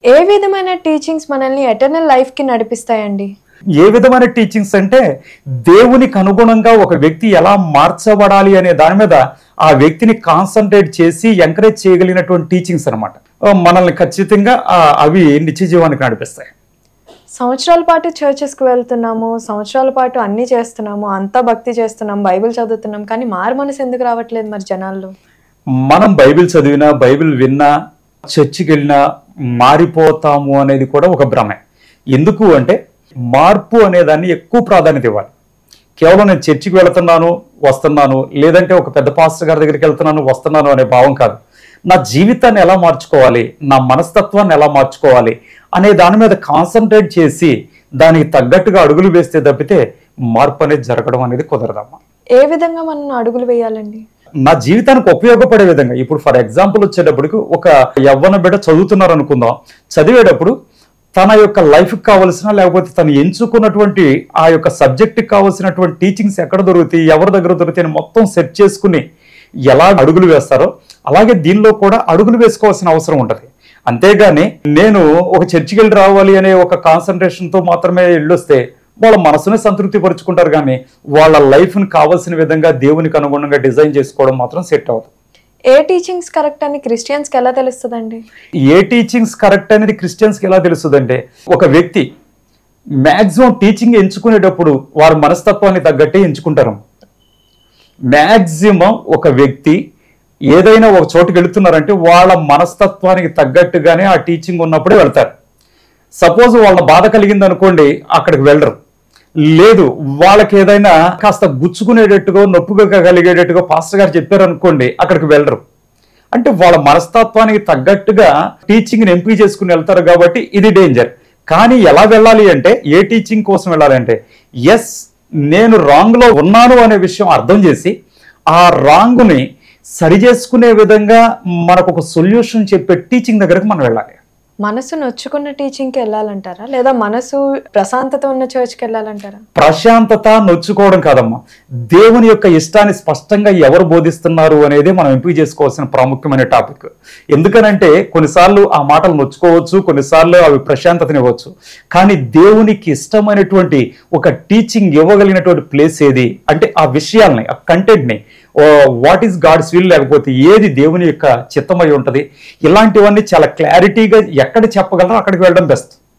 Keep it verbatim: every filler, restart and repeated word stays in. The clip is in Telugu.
ఏ విధమైన టీచింగ్స్ మనల్ని ఎటర్నల్ లైఫ్ కి నడిపిస్తాయండి? ఏ విధమైన టీచింగ్స్ అంటే దేవునికి అనుగుణంగా ఒక వ్యక్తి ఎలా మార్చబడాలి అనే దాని మీద ఆ వ్యక్తిని కాన్సన్ట్రేట్ చేసి ఎంకరేజ్ చేయగలిగినటువంటి టీచింగ్స్ అనమాట. మనల్ని ఖచ్చితంగా అవి నిత్య జీవానికి నడిపిస్తాయి. సంవత్సరాల పాటు చర్చెస్కి వెళ్తున్నాము, సంవత్సరాల పాటు అన్ని చేస్తున్నాము, అంతా భక్తి చేస్తున్నాం, బైబిల్ చదువుతున్నాం, కానీ మారు మనసు ఎందుకు రావట్లేదు మరి జనాల్లో? మనం బైబిల్ చదివినా, బైబిల్ విన్నా, చర్చికి వెళ్ళినా మారిపోతాము అనేది కూడా ఒక భ్రమే. ఎందుకు అంటే మార్పు అనేదాన్ని ఎక్కువ ప్రాధాన్యత ఇవ్వాలి. కేవలం నేను చర్చికి వెళుతున్నాను వస్తున్నాను, లేదంటే ఒక పెద్ద పాస్టర్ గారి దగ్గరికి వెళ్తున్నాను వస్తున్నాను అనే భావం కాదు. నా జీవితాన్ని ఎలా మార్చుకోవాలి, నా మనస్తత్వాన్ని ఎలా మార్చుకోవాలి అనే దాని మీద కాన్సన్ట్రేట్ చేసి దానికి తగ్గట్టుగా అడుగులు వేస్తే తప్పితే మార్పు అనేది జరగడం అనేది కుదరదమ్మా. ఏ విధంగా మనం అడుగులు వేయాలండి? నా జీవితానికి ఉపయోగపడే విధంగా. ఇప్పుడు ఫర్ ఎగ్జాంపుల్ వచ్చేటప్పటికి ఒక యవ్వన బిడ్డ చదువుతున్నారు అనుకుందాం. చదివేటప్పుడు తన యొక్క లైఫ్కి కావాల్సిన, లేకపోతే తను ఎంచుకున్నటువంటి ఆ యొక్క సబ్జెక్ట్కి కావాల్సినటువంటి టీచింగ్స్ ఎక్కడ దొరుకుతాయి, ఎవరి దగ్గర దొరుకుతాయి మొత్తం సెట్ చేసుకుని ఎలా అడుగులు వేస్తారో అలాగే దీనిలో కూడా అడుగులు వేసుకోవాల్సిన అవసరం ఉంటుంది. అంతేగాని నేను ఒక చర్చికి వెళ్ళి రావాలి అనే ఒక కాన్సన్ట్రేషన్తో మాత్రమే వెళ్ళొస్తే వాళ్ళ మనసునే సంతృప్తి పరుచుకుంటారు, కానీ వాళ్ళ లైఫ్ని కావాల్సిన విధంగా దేవునికి అనుగుణంగా డిజైన్ చేసుకోవడం మాత్రం సెట్ అవుతుంది. ఏ టీచింగ్స్ కరెక్ట్ అని క్రిస్టియన్స్కి ఎలా తెలుస్తుందండి? ఏ టీచింగ్స్ కరెక్ట్ అనేది క్రిస్టియన్స్కి ఎలా తెలుస్తుందంటే ఒక వ్యక్తి మ్యాక్సిమం టీచింగ్ ఎంచుకునేటప్పుడు వారి మనస్తత్వాన్ని తగ్గట్టే ఎంచుకుంటారు. మ్యాక్సిమం ఒక వ్యక్తి ఏదైనా ఒక చోటుకి వెళుతున్నారంటే వాళ్ళ మనస్తత్వానికి తగ్గట్టుగానే ఆ టీచింగ్ ఉన్నప్పుడే వెళ్తారు. సపోజ్ వాళ్ళ బాధ కలిగింది అనుకోండి, అక్కడికి వెళ్ళరు. లేదు, వాళ్ళకి ఏదైనా కాస్త గుచ్చుకునేటట్టుగా నొప్పిగా కలిగేటట్టుగా పాస్టర్ గారు చెప్పారు అనుకోండి, అక్కడికి వెళ్ళరు. అంటే వాళ్ళ మనస్తత్వానికి తగ్గట్టుగా టీచింగ్ని ఎంపిక చేసుకుని వెళ్తారు. కాబట్టి ఇది డేంజర్. కానీ ఎలా వెళ్ళాలి అంటే, ఏ టీచింగ్ కోసం వెళ్ళాలి అంటే, ఎస్ నేను రాంగ్లో ఉన్నాను అనే విషయం అర్థం చేసి ఆ రాంగ్ని సరి చేసుకునే విధంగా మనకు ఒక సొల్యూషన్ చెప్పే టీచింగ్ దగ్గరకు మనం వెళ్ళాలి. మనసు నొచ్చుకున్న టీచింగ్కి వెళ్ళాలంటారా, లేదా మనసు ప్రశాంతత ఉన్న చర్చ్కి వెళ్ళాలంటారా? ప్రశాంతత నొచ్చుకోవడం కాదమ్మా, దేవుని యొక్క ఇష్టాన్ని స్పష్టంగా ఎవరు బోధిస్తున్నారు అనేది మనం ఎంపిక చేసుకోవాల్సిన ప్రాముఖ్యమైన టాపిక్. ఎందుకనంటే కొన్నిసార్లు ఆ మాటలు నొచ్చుకోవచ్చు, కొన్నిసార్లు అవి ప్రశాంతతనివ్వచ్చు. కానీ దేవునికి ఇష్టమైనటువంటి ఒక టీచింగ్ ఇవ్వగలిగినటువంటి ప్లేస్ ఏది అంటే ఆ విషయాల్ని, ఆ కంటెంట్ని, వాట్ ఈస్ గాడ్స్ విల్, లేకపోతే ఏది దేవుని యొక్క చిత్తమై ఉంటుంది, ఇలాంటివన్నీ చాలా క్లారిటీగా ఎక్కడ చెప్పగలరో అక్కడికి వెళ్ళడం బెస్ట్.